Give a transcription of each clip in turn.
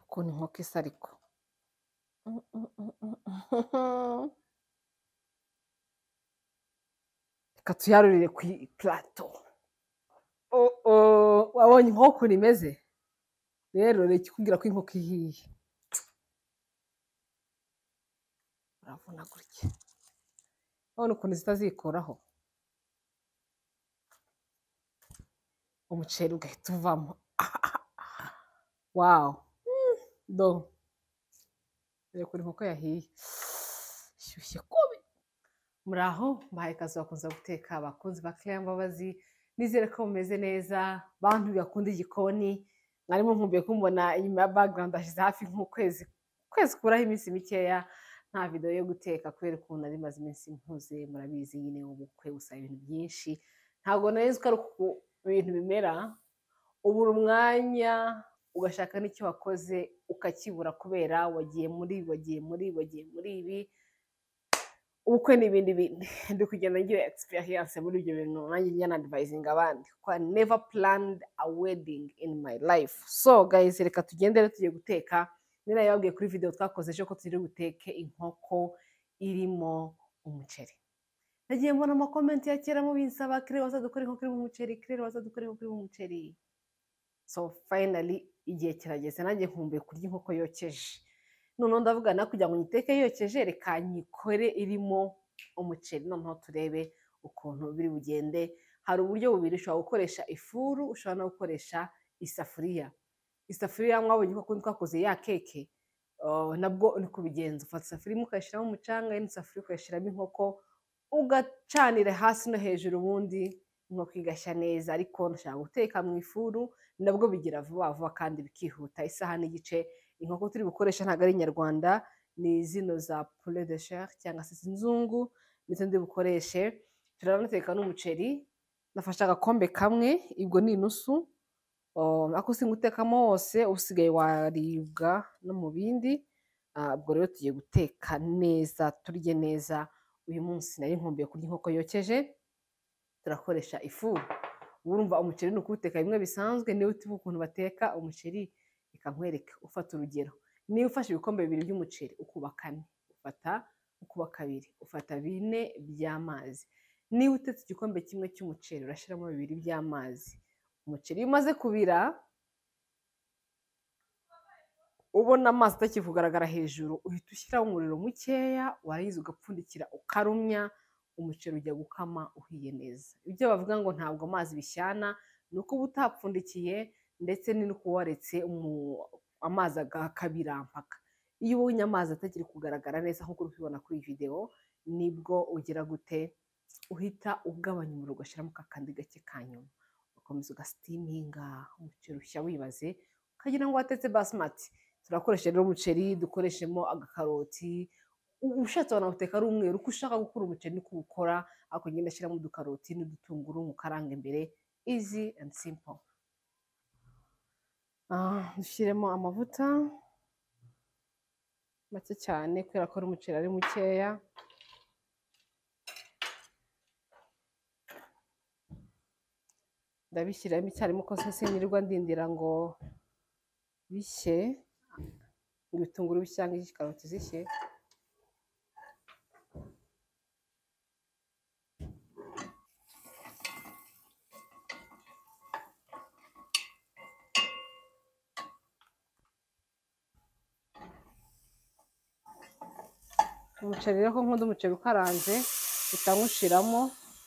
ukuntu inkoko isa ariko reka tuyarurire ku ipurato. Wabonye inkoko ukuntu imeze? Rero reka ikubwira ko inkoko ihiye. Urabona gutya, urabona ukuntu zitazikoraho, umuceri ugahita uvamo. Wawu, do reba ukuntu inkoko yahiye, ishyushye kubi. Muraho, mbahaye ikaze bakunze guteka, abakunzi ba Claire Mbabazi, nizere ko mumeze neza, bantu bakunda igikoni. Mwari munkumbuye kumbona inyuma ya background, hashize hafi nk'ukwezi kuburaho iminsi mikeya nta video yo guteka kubera ukuntu nari maze iminsi mpuze. Murabizi nyine ubukwe busaba ibintu byinshi, ntabwo nari nzi ko ari uku ibintu bimera. Ubura umwanya ugashaka n'icyo wakoze ukakibura kubera wagiye muri ibi. Ubukwe n'ibindi bindi, ndi kugenda ngira experience muri ibyo bintu, nanjye njya advising abandi ko I never planned a wedding in my life. So guys, reka tugendere tugiye guteka. Nina yababwiye kuri video twakoze ejo ko turi buteke inkoko irimo umuceri. Nagiye mbona ama comment ya kera mu binsaba, Claire waza dukora inkoko irimo umuceri, Claire waza dukora inkoko irimo umuceri. So finally igihe kirageze, nanjye nkumbuye kurya inkoko yokeje. Noneho ndavuga na kugira ngo nyiteke yokeje, reka nyikore irimo umuceri. Noneho turebe ukuntu biri bugende. Hari uburyo bubiri, ushobora gukoresha ifuru, ushobora no gukoresha isafuriya. Isafuriya mwabonye ko twakoze ya keke, nabwo ni kubigenza. Ufata isafuriya ukayishyiramo umucanga, indi safuriya ukayishyiramo inkoko, ugacanira hasi no hejuru, ubundi inkoko igashya neza. Ariko nshaka guteka mu ifuru, nabwo bigira vuba vuba kandi bikihuta. Isaha n'igice. Inkoko turi gukoresha ntabwo ari inyarwanda, ni zino za poulet de chair cyangwa se inzungu, nizo ndi bukoreshe. Turanateka n'umuceri, nafashe agakombe kamwe, ibwo ni inusu. Ako singutekamo wose, usigaye waribwa no mu bindi. Ubwo rero tugiye guteka neza, turye neza. Uyu munsi nari nkumbuye kurya inkoko yokeje, turakoresha ifuru. Urumva umuceri ni ukuwuteka bimwe bisanzwe. Niba utibuka ukuntu bateka umuceri, reka nkwereke. Ufata urugero, niba ufashe ibikombe 2 by'umuceri ukuba 4, ufata ukuba 2, ufata 4 by'amazi. Niba utetse igikombe kimwe cy'umuceri, urashyiramo 2 by'amazi. Umuceri umaze kubira, ubona amazi atakivugaragara hejuru, uhita ushyiraho umuriro mukeya, warangiza ugapfundikira ukarumya. Umuceri ujya gukama uhiye neza. Ibyo bavuga ngo ntabwo amazi bishyana, ni uko uba utapfundikiye, ndetse ni nuko waretse amazi akabira mpaka. Iyo ubonye amazi atakiri kugaragara neza nk'uko uri kubibona kuri iyi video, nibwo ugira gute, uhita ugabanya umuriro ugashyiramo kakandi gake ka nyuma, ugakomeza ugasitiminga. Umuceri ushya wibaze ukagira ngo watetse basmati. Turakoresha rero umuceri, dukoreshemo agakaroti. Ushatse wanawuteka ari umweru, uko ushaka gukora umuceri niko ukora. Ariko ngenda ashyiramo udukaroti n'udutunguru mukaranga imbere, easy and simple. Dushyiremo amavuta make cyane kubera ko umuceri ari mukeya. Ndabishyiramo icyarimwe ko sinirwa ndindira ngo bishye, ngo ibitunguru bishye cyangwa ikaroti zishye. Umuceri rero ko nkunda umuceri ukaranze, utanywushiramo.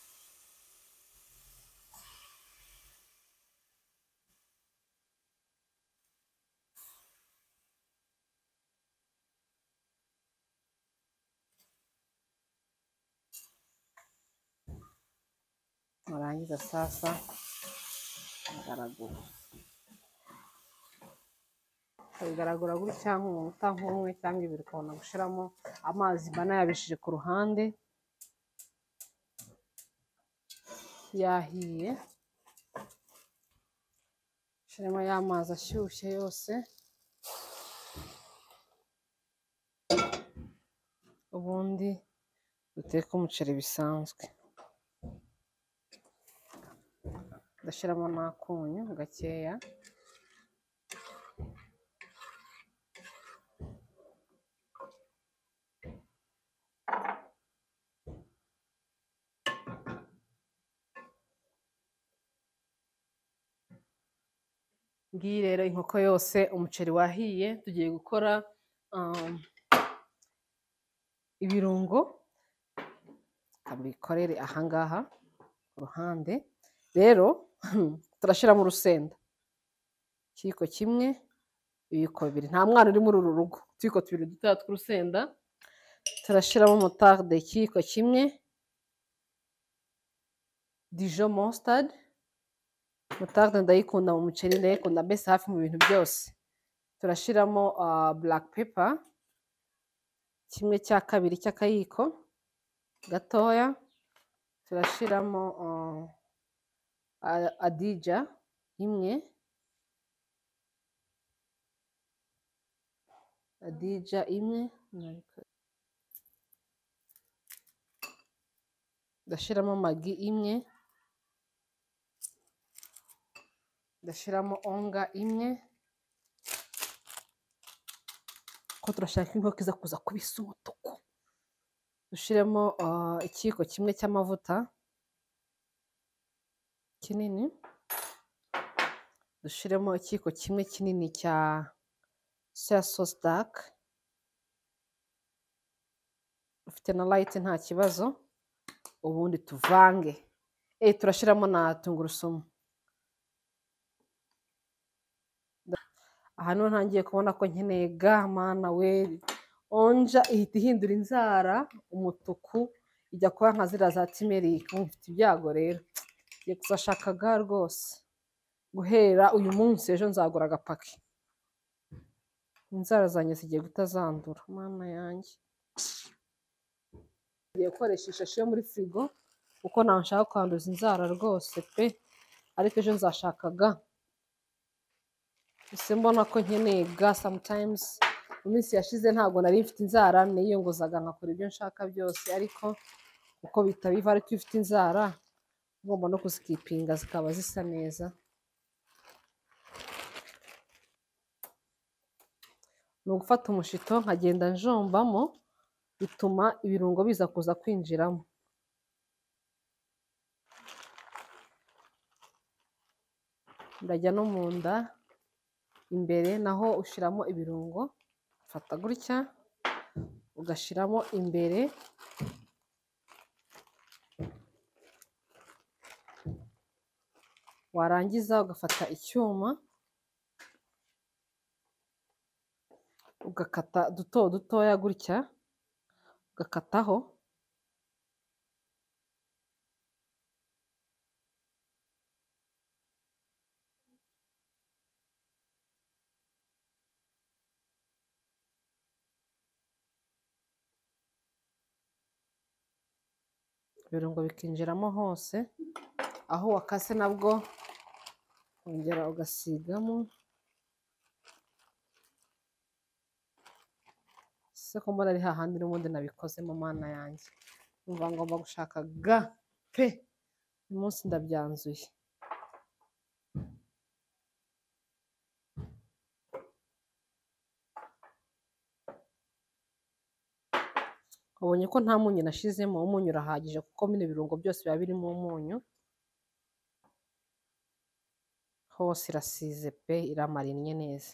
Warangiza sasa ukabigaragura gutya nk'umunota nk'umwe cyangwa 2, ukabona gushyiramo amazi mba nayabishije ku ruhande yahiye. Shyiramo ya mazi ashyushye yose, ubundi duteke umuceri bisanzwe. Ndashyiramo n'akunyu gakeya. ngiyi rero inkoko yose umuceri wahiye, tugiye gukora ibirungo, kabikorere ahangaha ku ruhande. Rero turashiramo urusenda, ikiyiko kimwe, ibiyiko bibiri. Nta mwana uri muri uru rugo. Utuyiko tubiri dutoya tw'urusenda, turashiramo moutarde ikiyiko kimwe, Dijon mustard. Moutarde ndayikunda mu muceri, ndayikunda mbese hafi mu bintu byose. Turashiramo black pepper kimwe cya kabiri cy'akayiko gatoya. Turashiramo adija imwe, adija imwe. Ndashiramo magi imwe, ndashiramo onga imwe, ko turashaka inkoko iza kuza kubisa umutuku. Dushiremo ikiyiko kimwe cy'amavuta kinini, dushiremo ikiyiko kimwe kinini cya soya sauce dark, ufite na light nta kibazo. Ubundi tuvange. Turashiramo na tungurusumu. Aha niho ntangiye kubona ko nkeneye ga, mana we, onja ihita ihindura inzara umutuku, ijya kuba nka ziriya za timerike. Mfite ibyago rero, ngiye kuzashaka ga rwose. Guhera uyu munsi, ejo nzagura agapaki. Inzara zanjye zigiye guhita zandura, mana yanjye. Ngiye gukoresha ishashi yo muri firigo kuko ntawe nshaka kwanduza inzara rwose pe, ariko ejo nzashaka ga. Ese mbona ko nkeneye ga sometimes. Mu minsi yashize ntabwo nari mfite inzara, niyongozaga nkakora ibyo nshaka byose, ariko uko bitabiva. Ariko iyo ufite inzara ugomba no kuzikipinga zikaba zisa neza. Ni ugufata umushito nkagenda njombamo, bituma ibirungo biza kuza kwinjiramo. Ndajya no mu nda imbere naho ushiramo ibirungo, ufata gutya ugashiramo imbere, warangiza ugafata icyuma ugakata duto dutoya gutya, ugakataho. Ibirungo bikinjiramo hose, aho wakase nabwo ongera ugasigamo. Se ko mbona ari hahandi n'ubundi nabikozemo, mana yanjye. Numva ngomba gushaka ga pe, uyu munsi ndabyanzuye. Ubonye ko nta munyu nashizemo, umunyu urahagije kuko bino birungo byose biba birimo umunyu. Hose irasize pe, iramarinnye neza.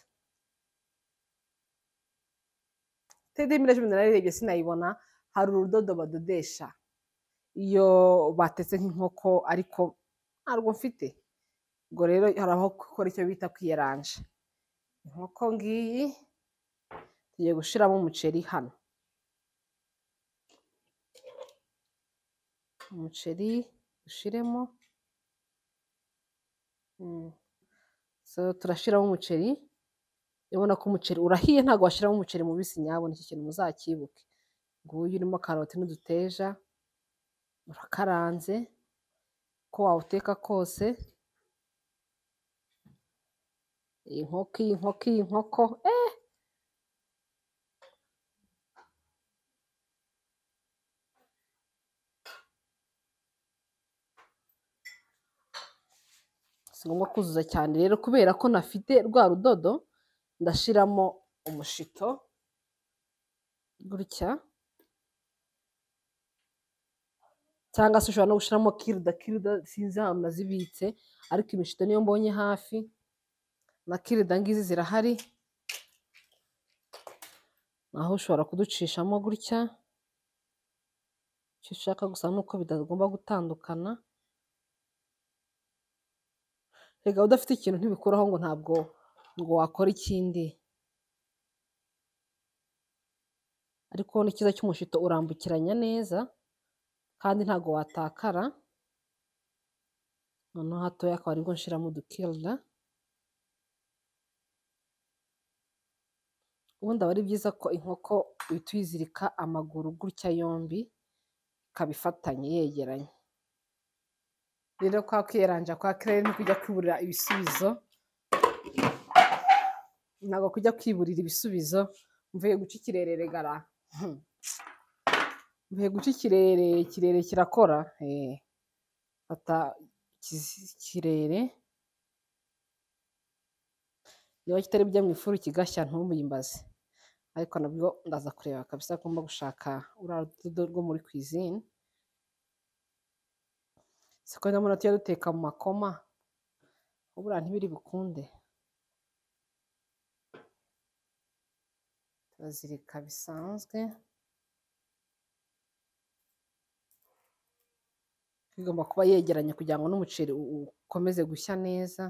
Tedemire cumi nararebye sinayibona, hari urudodo badodesha iyo batetse nk'inkoko, ariko ntabwo mfite. Ubwo rero hari aho gukora icyo bita kwiyaranja. Inkoko ngiyi tugiye gushiramo umuceri hano. Umuceri ushiremo. So turashiramo umuceri. Ubona ko umuceri urahiye, ntabwo washiramo umuceri mubisi nyabona, iki kintu muzakibuke. Nguyu urimo karoti n'uduteja, urakaranze ko wawuteka kose. Inkoko si ngombwa kuzuza cyane rero, kubera ko nafite rwa rudodo. Ndashiramo umushito gutya, cyangwa se ushobora no gushiramo kirida. Sinzi ahantu nazibitse, ariko imishito niyo mbonye hafi na kirida ngizi zirahari, naho ushobora kuducishamo gutya, icyo ushaka gusa nuko bitagomba gutandukana. Rega udafite ikintu ntibikuraho ngo ntabwo ngo wakora ikindi, ariko n'ikiza cy'umushito urambukiranya neza kandi ntabwo watakara. Noneho hatoya akaba aribwo nshiramo udukirida. Ubundi aba ari byiza ko inkoko uhita uyizirika amaguru gutya yombi, ikaba ifatanye yegeranye. Rero kwa kwiyeranja kwa Claire ni kujya kwiburira ibisubizo, ntabwo kujya kwiburira ibisubizo. Mvuye guca ikirere regara, mvuye guca ikirere, ikirere kirakora. Fata ikirere, niba kitari bijya mu ifuru kigashya ntubimbaze, ariko nabwo ndaza kureba kabisa ko ngomba gushaka uriya rudodo rwo muri cuisine. Siko ndabona tujya duteka mu makoma, ubura ntibiri bukunde. Turazirika bisanzwe, igomba kuba yegeranye kugira ngo n'umuceri ukomeze gushya neza.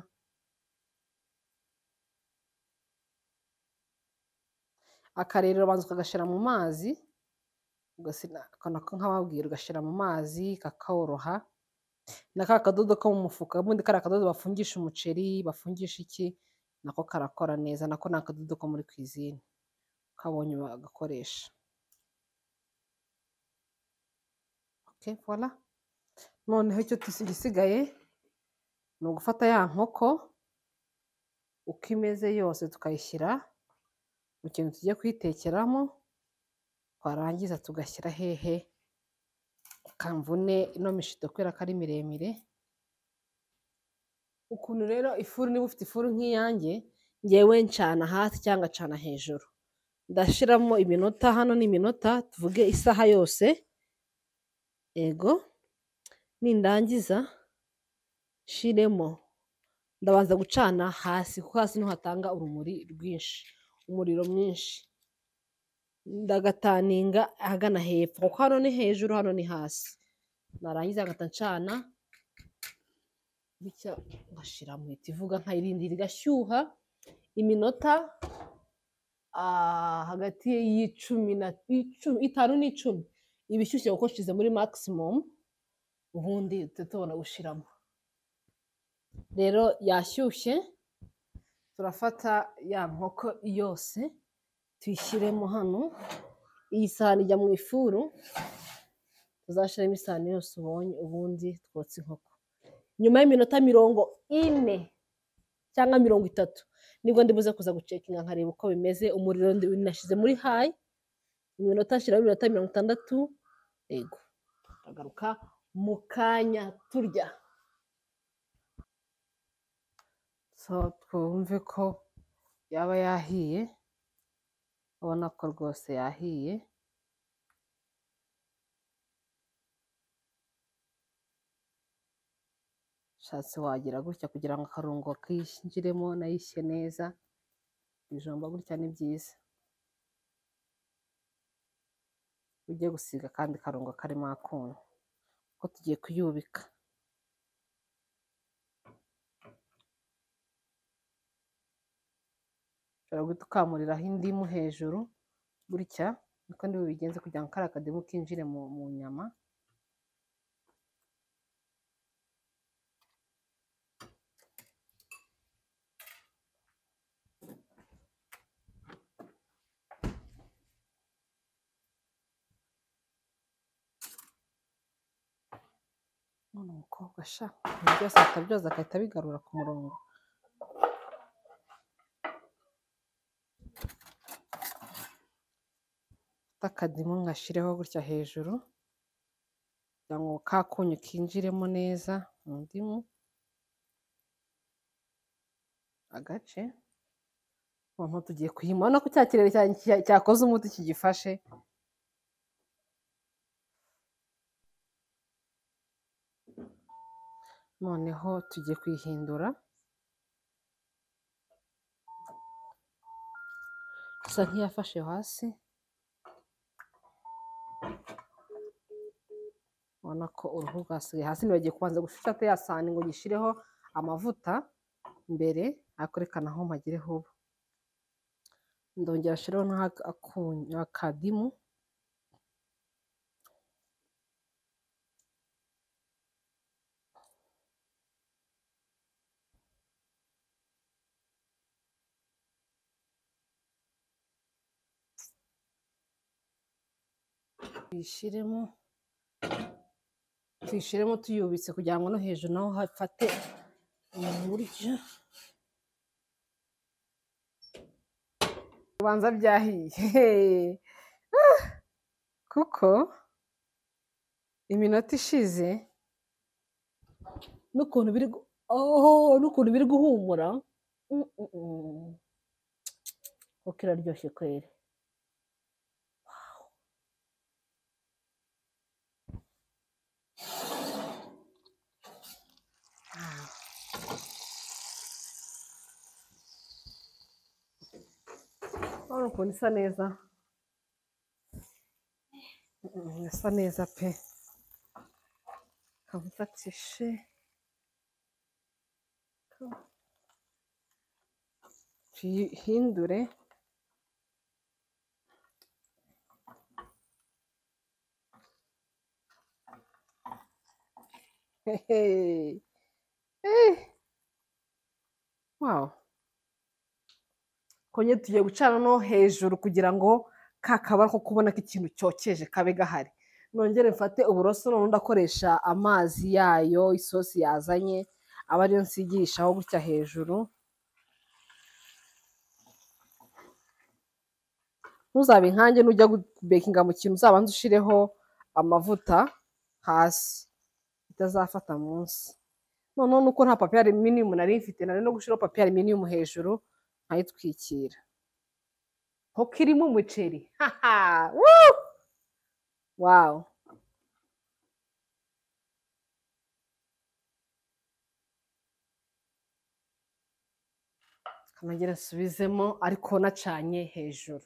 Akarere ubanza ukagashyira mu mazi, nk'ababwira ugashyira mu mazi kakoroha. Na ka kadodo ko mu mufuka, ubundi kariya kadodo bafungisha umuceri, bafungisha iki, nako karakora neza. Nako ni akadodo ko muri cuisine, kabonye bagakoresha. Okay, voilà. Noneho icyo gisigaye ni ugufata ya nkoko uko imeze yose tukayishyira mu kintu tugiye kuyitekeramo, twarangiza tugashyira hehe, kamvune ino mishito kubera ko ari miremire. Ukuntu rero ifuru, niba ufite ifuru nk'iyanjye, ngewe ncana hasi cyangwa ncana hejuru. Ndashiramo iminota, hano ni iminota, tuvuge isaha yose. Ego, nindangiza shiremo, ndabanza gucana hasi kuko hasi niho hatanga urumuri rwinshi, umuriro mwinshi. Ndagataninga ahagana hepfo kuko hano ni hejuru, hano ni hasi. Narangiza ngahita ncana bityo ngashira mu itivuga, nkayirindira igashyuha iminota hagati y'itanu n'icumi. Iba ishyushye kuko nshize muri maximum, ubundi tubona gushiramo. Rero yashyushye, turafata ya nkoko yose tuyishyiremo hano. Iyi sahani ijya mu ifuru, tuzashyiramo isahani yose ubonye, ubundi twotsa inkoko. Nyuma y'iminota 40 cyangwa 30 nibwo ndibuze kuza gucekinga nkareba uko bimeze. Umuriro nashyize muri high, iminota nshiraho iminota 60. Ego, agaruka mu kanya turya. So twumve ko yaba yahiye, ubona ko rwose yahiye. Shatse wagira gutya kugira ngo akarungo kishyiremo nayishye neza. Ibijumba gutya ni byiza, ujye gusiga kandi karungo karimo akunyu ko tugiye kuyubika. Ushobora guhita ukamuriraho indimu hejuru gutya, niko ndi bubigenze kugira ngo kariya kadimu kinjire mu nyama. None umukobwa sha, ibintu byose ahita byoza agahita bigarura ku murongo. Akadimu ngashireho gutya hejuru kugira ngo ka kunyu kinjiremo neza mu ndimu. Agace noneho tugiye kuyima, urabona ko cya kirere cyakoze umuti kigifashe. Noneho tugiye kuyihindura, isa nk'iyafashe hasi, ubona ko uruhu rwasigaye hasi. Nibagiye kubanza gushusha ya sahani ngo gishireho amavuta mbere, ariko reka naho mpagireho ubu. Ndongera ashireho n'akadimu. tuyishiremo tuyubitse kugira ngo no hejuru naho hafate mu buryo. Ubanza byahiye kuko iminota ishize n'ukuntu biri guhumura kuko iraryoshye kweri. Urabona ukuntu isa neza, isa neza pe. Kamufatishe tuyihindure. Wow, konye tugiye gucana no hejuru kugira ngo kakabara ko kubona ko ikintu cyokeje kabe gahari. Nongere mfate uburoso none ndakoresha amazi yayo, isosi yazanye aba ariyo nsigishaho gutya hejuru. Ntuzabe nkanjye nujya gubekinga mu kintu uzabanza ushireho amavuta hasi bitazafata munsi. Noneho nuko nta papier aluminium nari mfite, nari no gushiraho papier aluminium hejuru nkayitwikira nko kirimo umuceri. Wow, kanagera nsubizemo ariko nacanye hejuru.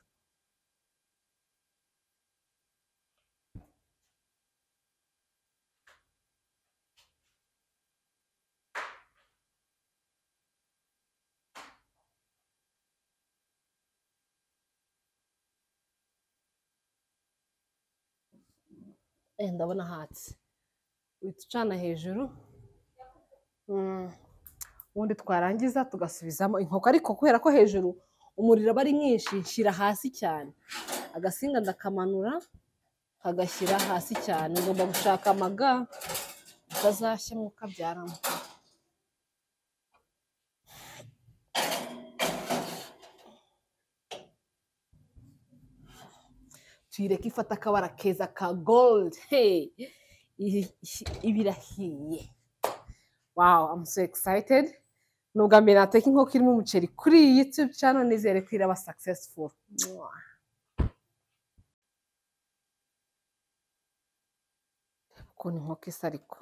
Ndabona hatse, uhita ucana hejuru. Ubundi twarangiza tugasubizamo inkoko, ariko kubera ko hejuru umuriro aba ari mwinshi nshyira hasi cyane. Agasinga ndakamanura kagashyira hasi cyane. Ngomba gushaka amaga utazashya mwuka byaramo. Tuyireke ifata akabara keza ka gold. Hey, ibirahiye. Wow, I'm so excited. Nubwa mbere nateka inkoko irimo umuceri kuri YouTube channel, nizere ko iraba successful. Ukuntu inkoko isa ariko.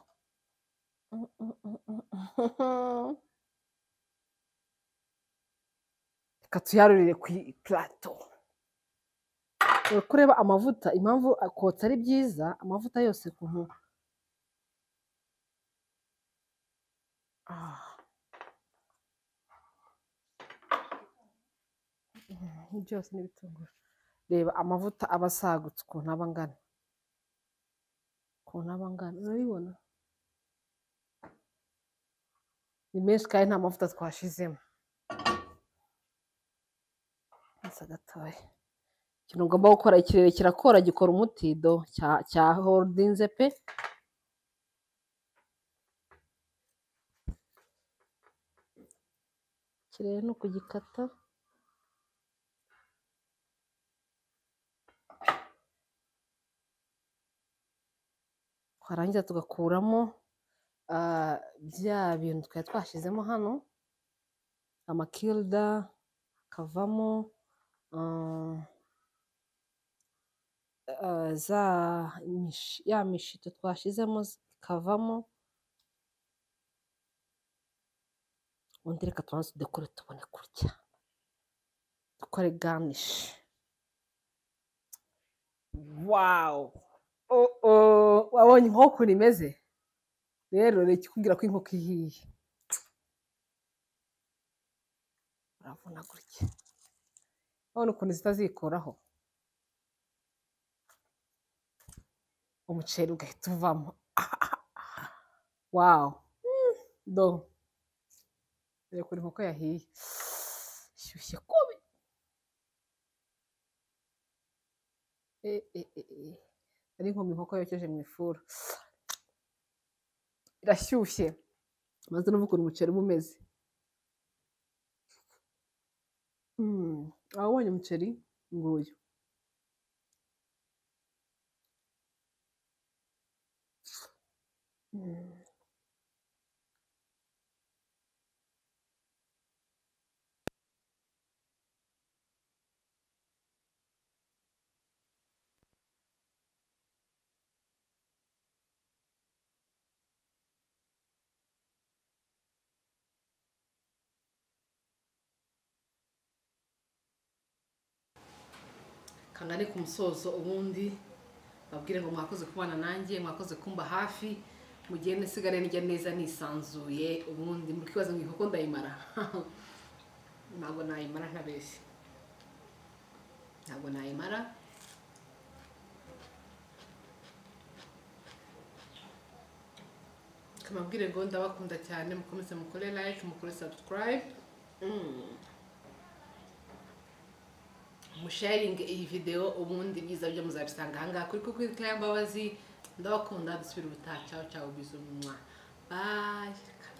Reka tuyarurire ku plateau. Kureba amavuta, impamvu akotsa ari byiza, amavuta yose kuntu byose n'ibitunguru. Reba amavuta aba asagutse ukuntu aba angana, urabibona ni menshi kandi nta mavuta twashizemo. Asa gatoya. Ikintu ngomba gukora, ikirere kirakora gikora umuti do cya holdinze pe. Ikirere no kugikata. Twarangiza tugakuramo bya bintu twari twashizemo hano, amakilda kavamo, ya mishito twashizemo kavamo. Ubundi reka tubanze tudekore tubone kurya. dukore garnish. Wow, wabonye inkoko ukuntu imeze? Rero reka ikubwira ko inkoko ihiye. Urabona gutya, urabona ukuntu zitazikoraho, umuceri ugahita uvamo. Wow, do reka ukuntu inkoko yahiye, ishyushye kubi. Ari nko mu inkoko yokeje mu ifuru, irashyushye. Maze numva ukuntu umuceri uba umeze. Wabonye umuceri nguyu. Kangane ku musozo ubundi babwire ngo mwakoze kubana nanjye, mwakoze kumba hafi, mugende sigare nijya neza nisanzuye. Ubundi mukibaza ngo inkoko ndayimara. Ntabwo nayimara ntabeshye, ntabwo nayimara. Kamabwire ngo ndabakunda cyane, mukomeze mukore like, mukore subscribe, musharinge iyi video. Ubundi byiza byo muzabisanga ahangaha kuri Claire Mbabazi. Ndabakunda, dusubire ubutaha. Ciao ciao, bisous, bye.